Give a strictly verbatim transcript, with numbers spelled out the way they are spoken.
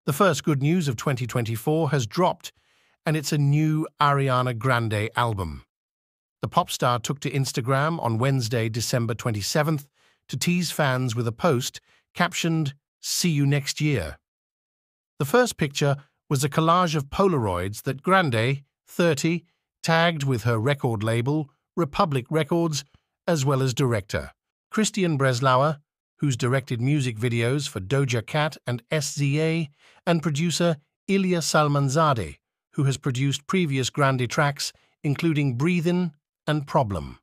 The first good news of twenty twenty-four has dropped, and it's a new Ariana Grande album. The pop star took to Instagram on Wednesday, December twenty-seventh, to tease fans with a post captioned, "See you next year." The first picture was a collage of Polaroids that Grande, thirty, tagged with her record label, Republic Records, as well as director Christian Breslauer, who's directed music videos for Doja Cat and S Z A, and producer Ilya Salmanzadeh, who has produced previous Grande tracks, including Breathin' and Problem.